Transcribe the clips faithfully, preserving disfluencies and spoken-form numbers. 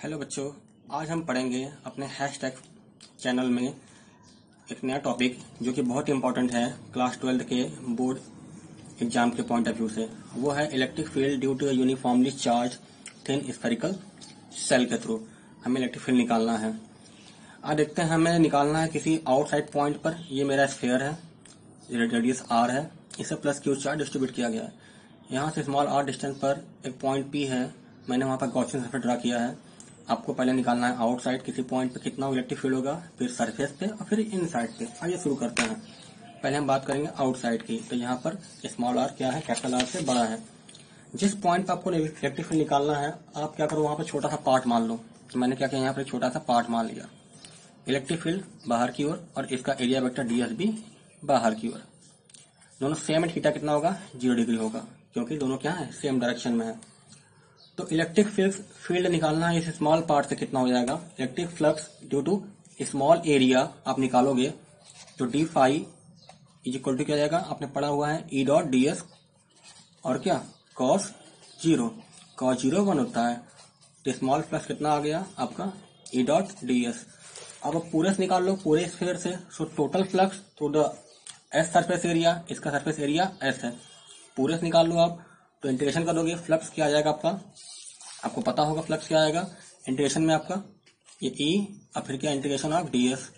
Hello बच्चों, आज हम पढ़ेंगे अपने हैशटैग चैनल में एक नया टॉपिक जो कि बहुत इंपॉर्टेंट है क्लास ट्वेल्थ के बोर्ड एग्जाम के पॉइंट ऑफ व्यू से। वो है electric field due to uniformly charge thin spherical shell के थ्रू हमें इलेक्ट्रिक फील्ड निकालना है। आज देखते हैं हमें निकालना है किसी आउटसाइड पॉइंट पर। ये मेरा स्फेयर है, रेडियस आर है, इसे प्लस क्यू चार्ज डिस्ट्रीब्यूट किया गया है। यहाँ से स्मॉल आर डिस्टेंस पर एक पॉइंट पी है, मैंने वहां पर गॉसियन सर्फेस ड्रा किया है। आपको पहले निकालना है आउटसाइड किसी पॉइंट पे कितना इलेक्ट्रिक फील्ड होगा, फिर सरफेस पे और फिर इनसाइड पे। आइए शुरू करते हैं। पहले हम बात करेंगे आउटसाइड की। तो यहाँ पर स्मॉल आर क्या है, कैपिटल आर से बड़ा है। जिस पॉइंट पे आपको इलेक्ट्रिक फील्ड निकालना है, आप क्या करो, वहां पर छोटा सा पार्ट मान लो। तो मैंने क्या किया, यहाँ पर एक छोटा सा पार्ट मान लिया। इलेक्ट्रिक फील्ड बाहर की ओर और इसका एरिया वेक्टर डीएस भी बाहर की ओर। दोनों सेम है, थीटा कितना होगा, जीरो डिग्री होगा, क्योंकि दोनों क्या है, सेम डायरेक्शन में है। तो इलेक्ट्रिक फील्ड निकालना है इस स्मॉल पार्ट से कितना हो जाएगा। Electric flux due to small area आप निकालोगे तो d phi is equal to क्या जाएगा, आपने पढ़ा हुआ है ई डॉट डी एस और क्या cos zero. Cos zero one होता है, तो स्मॉल फ्लक्स कितना आ गया आपका ई डॉट डी एस। अब आप पूरे से निकाल लो, पूरे स्फीयर से। सो टोटल फ्लक्स तो द एस सरफेस एरिया, इसका सरफेस एरिया एस है, पूरे से निकाल लो आप। तो इंटीग्रेशन करोगे, फ्लक्स क्या आ जाएगा आपका, आपको पता होगा फ्लक्स क्या आएगा इंटीग्रेशन में आपका, ये ई और फिर क्या integration of d s.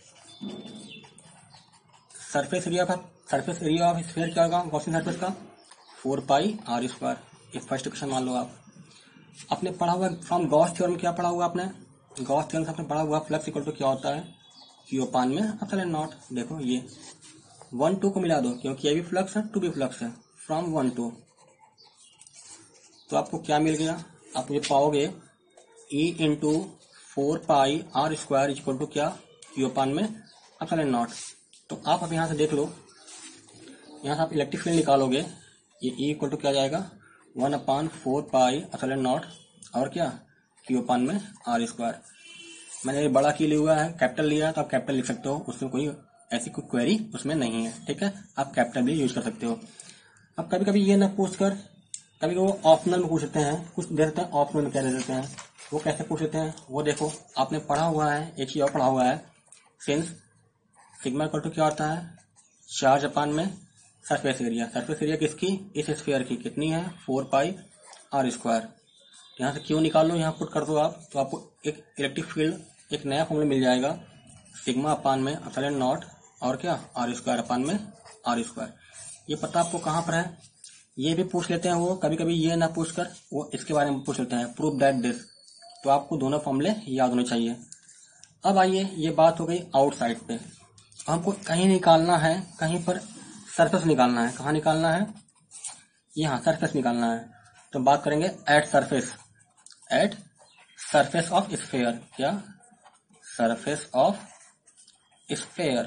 Surface area का सरफेस एरिया ऑफ स्फीयर क्या होगा गॉसियन सरफेस का, फोर पाई आर स्क्वायर। ये फर्स्ट इक्वेशन मान लो आप। आपने पढ़ा हुआ फ्रॉम गॉस थ्योरम, क्या पढ़ा हुआ आपने, गॉस थ्योरम से आपने पढ़ा हुआ फ्लक्स इक्वल टू क्या होता है, क्यू पान में एप्सिलॉन नॉट। देखो ये वन टू को मिला दो, क्योंकि ये भी फ्लक्स है, टू भी फ्लक्स है, फ्रॉम वन टू। तो आपको क्या मिल गया, आप ये पाओगे E into four pi r square equal to क्या, क्यू पान में एप्सिलॉन नॉट। तो आप अब यहाँ से देख लो, यहाँ से आप इलेक्ट्रिक फील्ड निकालोगे, ये ई इक्वल टू क्या जाएगा, one upon four pi epsilon naught और क्या क्यू पान में आर स्क्वायर। मैंने ये बड़ा की लिया हुआ है, कैपिटल लिया है, तो आप कैपिटल लिख सकते हो, उसमें कोई ऐसी कोई क्वेरी उसमें नहीं है, ठीक है। आप कैपिटल भी यूज कर सकते हो। अब कभी कभी ये ना पूछ कर, कभी वो ऑप्शनल में पूछ लेते हैं, कुछ दे देते हैं ऑप्शनल में क्या दे देते हैं, वो कैसे पूछ लेते हैं वो देखो। आपने पढ़ा हुआ है, एक चीज और पढ़ा हुआ है, सिंस सिग्मा इक्वल टू क्या होता है, चार्ज अपान में सरफेस एरिया। सरफेस एरिया किसकी, इस स्फीयर की, कितनी है, फोर पाई आर स्क्वायर। यहाँ से क्यों निकाल लो, यहाँ पुट कर दो आप, तो आपको एक इलेक्ट्रिक फील्ड एक नया फॉर्मूला मिल जाएगा, सिग्मा अपान में एप्सिलॉन नॉट और क्या आर स्क्वायर अपान में आर स्क्वायर। ये पता आपको कहाँ पर है, ये भी पूछ लेते हैं वो, कभी कभी ये ना पूछकर वो इसके बारे में पूछ लेते हैं, प्रूव दैट दिस। तो आपको दोनों फॉर्मूले याद होने चाहिए। अब आइए, ये बात हो गई आउटसाइड पे। हमको कहीं निकालना है, कहीं पर सरफेस निकालना है। कहाँ निकालना है, यहाँ सरफेस निकालना है। तो बात करेंगे at surface, at surface of sphere, क्या सरफेस ऑफ स्फीयर।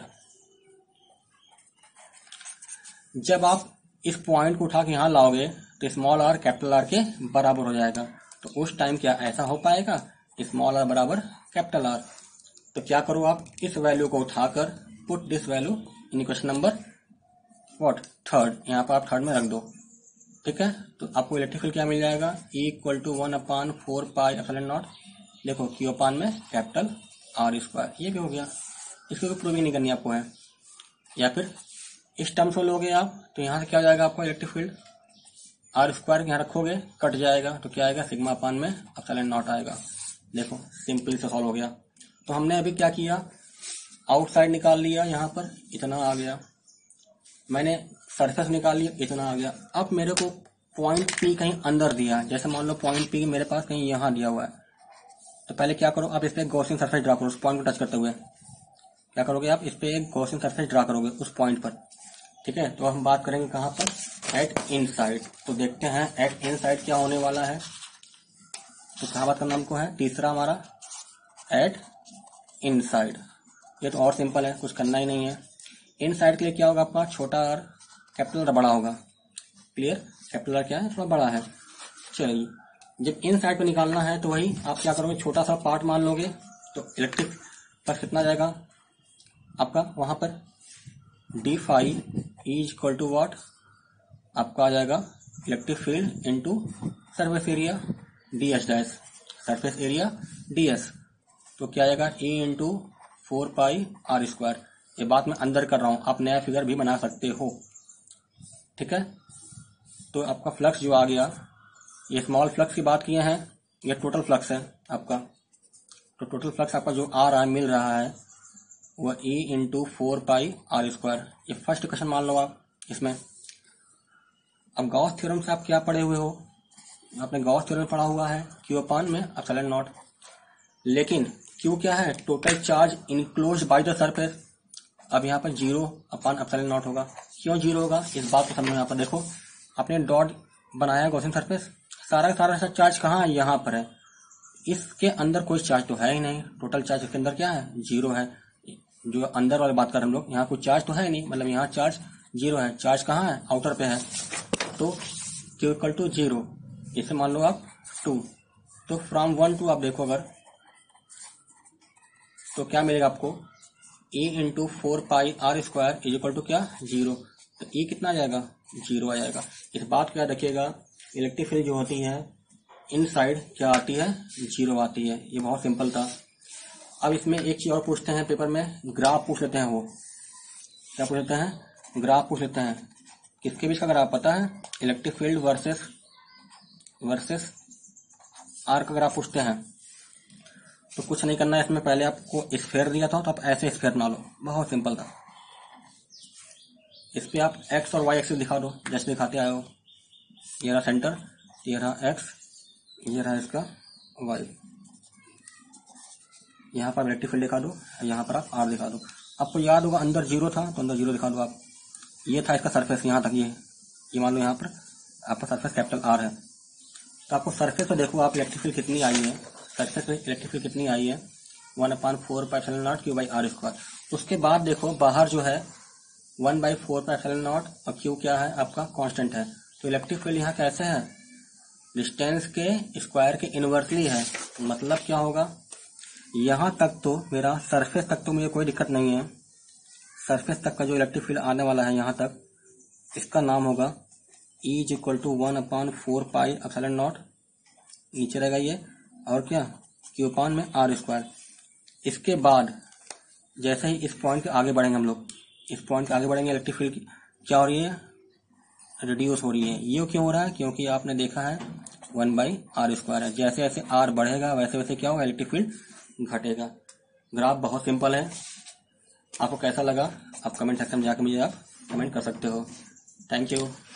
जब आप इस पॉइंट को उठा के यहाँ लाओगे तो स्मॉल आर कैपिटल आर के बराबर हो जाएगा। तो उस टाइम क्या ऐसा हो पाएगा, स्मॉल आर बराबर कैपिटल आर। तो क्या करो आप, इस वैल्यू को उठाकर put this value in equation number what third, यहाँ पर आप थर्ड में रख दो, ठीक है। तो आपको इलेक्ट्रिक फील्ड क्या मिल जाएगा, E equal to one upon four pi epsilon naught, देखो क्यू अपान में कैपिटल आर स्क्वायर। ये भी हो गया, इसको भी प्रूविंग नहीं करनी आपको है। या फिर इस टर्म से लोगे आप, तो यहाँ से क्या हो जाएगा आपको इलेक्ट्रिक फील्ड, आर स्क्वायर यहाँ रखोगे कट जाएगा, तो क्या आएगा, सिग्मा अपान में एप्सिलॉन नॉट आएगा। देखो सिंपल से सॉल्व हो गया। तो हमने अभी क्या किया, आउटसाइड निकाल लिया, यहाँ पर इतना आ गया, मैंने सरफेस निकाल लिया, इतना आ गया। अब मेरे को पॉइंट पी कहीं अंदर दिया, जैसे मान लो पॉइंट पी मेरे पास कहीं यहाँ दिया हुआ है। तो पहले क्या करो, आप इस पर गॉसियन सरफेस ड्रा करो, उस पॉइंट को टच करते हुए क्या करोगे आप, इस पे एक गॉसियन सरफेस ड्रा करोगे उस पॉइंट पर, ठीक है। तो हम बात करेंगे कहाँ पर, एट इनसाइड। तो देखते हैं एट इनसाइड क्या होने वाला है। तो कहाँ बात करना हमको है, तीसरा हमारा एट इनसाइड। ये तो और सिंपल है, कुछ करना ही नहीं है। इनसाइड के लिए क्या होगा आपका, छोटा आर कैपिटल आर बड़ा होगा, क्लियर। कैपिटल आर क्या है, थोड़ा बड़ा है। चलिए, जब इनसाइड पे निकालना है तो वही आप क्या करोगे, छोटा सा पार्ट मान लोगे। तो इलेक्ट्रिक पर कितना जाएगा आपका, वहां पर d phi is equal to what, आपका आ जाएगा electric field into surface area d h dash. Surface area d s. तो क्या आएगा A into four pi r square. ये बात मैं अंदर कर रहा हूँ, आप नया फिगर भी बना सकते हो, ठीक है। तो आपका फ्लक्स जो आ गया, ये स्मॉल फ्लक्स की बात किए हैं, ये टोटल फ्लक्स है आपका। तो टोटल फ्लक्स आपका जो आ रहा है मिल रहा है वह A into four pi r square. ये फर्स्ट क्वेश्चन मान लो आप इसमें। अब गॉस थ्योरम से आप क्या पढ़े हुए हो, आपने गॉस थ्योरम पढ़ा हुआ है क्यू अपान में एप्सिलॉन नॉट। लेकिन क्यू क्या है, total charge enclose by the surface. अब यहाँ पर जीरो अपान एप्सिलॉन नॉट होगा। क्यों जीरो होगा इस बात को समझो। यहाँ पर देखो, आपने डॉट बनाया गॉसियन सरफेस, सारा सारा सा चार्ज कहाँ है, यहाँ पर है। इसके अंदर कोई चार्ज तो है ही नहीं, टोटल चार्ज इसके अंदर क्या है, जीरो है। जो अंदर वाली बात कर हम लोग, यहाँ कोई चार्ज तो है नहीं, मतलब यहाँ चार्ज जीरो है। चार्ज कहाँ है, आउटर पे है। तो क्यू इक्वल टू जीरो, इसे मान लो आप टू। तो फ्रॉम वन टू आप देखो अगर, तो क्या मिलेगा आपको, A into four pi r square is equal to क्या, जीरो। तो ए कितना आ जाएगा, जीरो आ जाएगा। इस बात को याद रखिएगा, इलेक्ट्रिक फील्ड जो होती है इन साइड क्या आती है, जीरो आती है। ये बहुत सिंपल था। अब इसमें एक चीज और पूछते हैं पेपर में, ग्राफ पूछ लेते हैं। वो क्या पूछ लेते हैं, ग्राफ पूछ लेते हैं। किसके बीच का ग्राफ पता है, electric field versus versus r का ग्राफ पूछते हैं। तो कुछ नहीं करना है इसमें, पहले आपको स्फीयर दिया था तो आप ऐसे स्फीयर बना लो, बहुत सिंपल था। इस पे आप एक्स और वाई एक्सिस दिखा दो जैसे दिखाते आए हो। ये रहा सेंटर, ये रहा एक्स, ये रहा इसका वाई। यहाँ पर इलेक्ट्रिक फील्ड दिखा दो, यहाँ पर आप आर दिखा दो। आपको याद होगा अंदर जीरो था तो अंदर जीरो दिखा दो आप। ये था इसका सरफेस, यहाँ तक ये ये मान लो यहाँ पर आपका सरफेस कैपिटल आर है। तो आपको सरफेस पे देखो आप इलेक्ट्रिक फील्ड कितनी आई है, सरफेस पे इलेक्ट्रिक फील्ड कितनी आई है, one upon four pi epsilon naught q by r square. उसके बाद देखो बाहर जो है one by four pi epsilon naught और क्यू क्या है आपका कांस्टेंट है। तो इलेक्ट्रिक फील्ड यहाँ कैसे है, डिस्टेंस के स्क्वायर के इनवर्सली है। मतलब क्या होगा, यहाँ तक तो मेरा सरफेस तक तो मुझे कोई दिक्कत नहीं है। सरफेस तक का जो इलेक्ट्रिक फील्ड आने वाला है यहाँ तक, इसका नाम होगा E is equal to one upon four pi epsilon naught, नीचे रहेगा ये, और क्या क्यू अपान में आर स्क्वायर। इसके बाद जैसे ही इस पॉइंट के आगे बढ़ेंगे हम लोग, इस पॉइंट के आगे बढ़ेंगे, इलेक्ट्रिक फील्ड क्या हो रही है, रिड्यूस हो रही है। ये क्यों हो रहा है, क्योंकि आपने देखा है वन बाई आर स्क्वायर है। जैसे जैसे आर बढ़ेगा वैसे वैसे क्या होगा, इलेक्ट्रिक फील्ड घटेगा। ग्राफ बहुत सिंपल है। आपको कैसा लगा आप कमेंट सेक्शन में जाकर मुझे आप कमेंट कर सकते हो। Thank you.